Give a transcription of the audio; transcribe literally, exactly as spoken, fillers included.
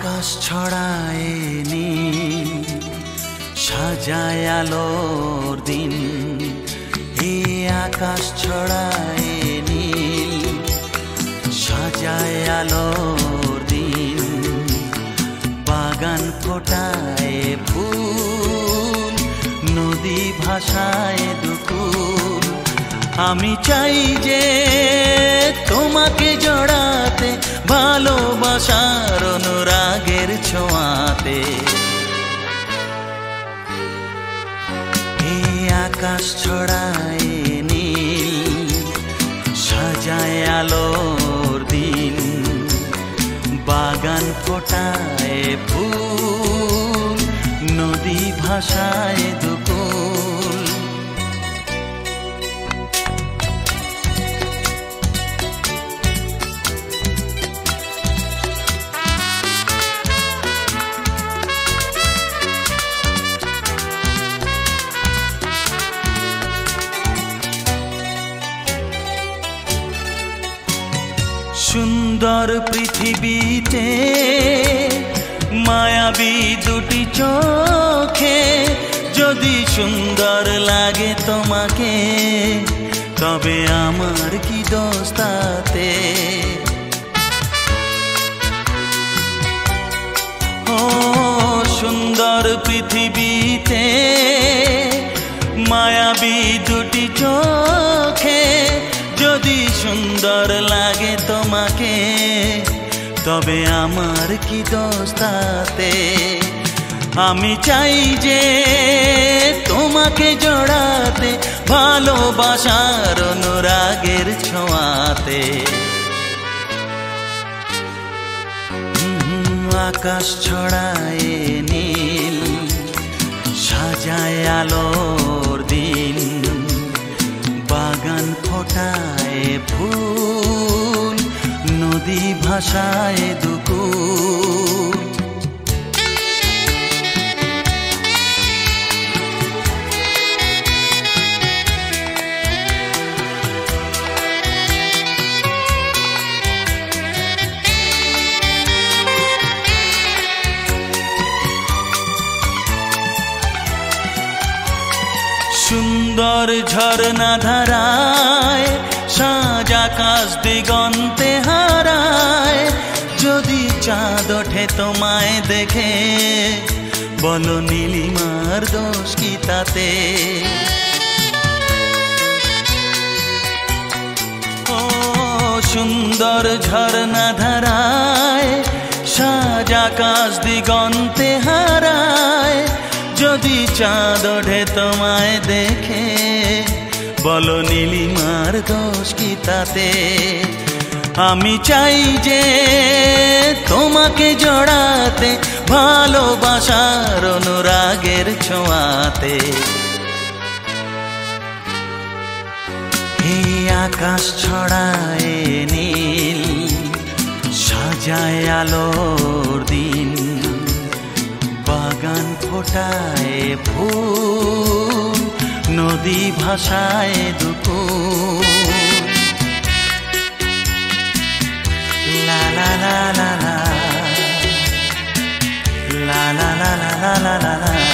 আকাশ ছড়ায় নীল সাজায় আলোর দিন। এই আকাশ ছড়ায় নীল সাজায় আলোর দিন। বাগান ফোটায় ফুল, নদী ভাষায় দুকুল। আমি চাই যে তোমাকে জড়াতে, ভালোবাসার অনুরাগের ছোঁয়াতে। এই আকাশ ছড়ায় নীল সাজায় আলোর দিন। বাগান ফোটায় ফুল, নদী ভাষায় দুকুল। সুন্দর পৃথিবীতে মায়াবী দুটি চোখে, যদি সুন্দর লাগে তোমাকে তবে আমার কি দোষ তাতে। ও সুন্দর পৃথিবীতে মায়াবী দুটি চোখে, যদি সুন্দর লাগে তোমাকে তবে আমার কি দোষ তাতে। আমি চাই যে তোমাকে জড়াতে, ভালোবাসার অনুরাগের ছোঁয়াতে। আকাশ ছড়ায় নীল সাজায় আলোর দিন। বাগান ফোটায় ফুল, নদী ভাষায় দুকুল। সুন্দর ঝরনা ধারায় সাজ আকাশ দিগন্তে হারায়। যদি চাঁদ ওঠে তোমায় দেখে, বলো নীলিমার দোষ কি তাতে। ও সুন্দর ঝরনা ধারায় সাজ আকাশ দিগন্তে হারায়। যদি চাঁদ ওঠে তোমায় দেখে, বলো নীলিমার দোষ কি তাতে। আমি চাই যে তোমাকে জড়াতে, ভালোবাসার অনুরাগের ছোঁয়াতে। এই আকাশ ছড়ায় নীল সাজায় আলোর দিন। বাগান ফোটায় ফুল, নদী ভাষায় দুকুল। লা লা লা লা লা লা লা লা লা লা লা লা।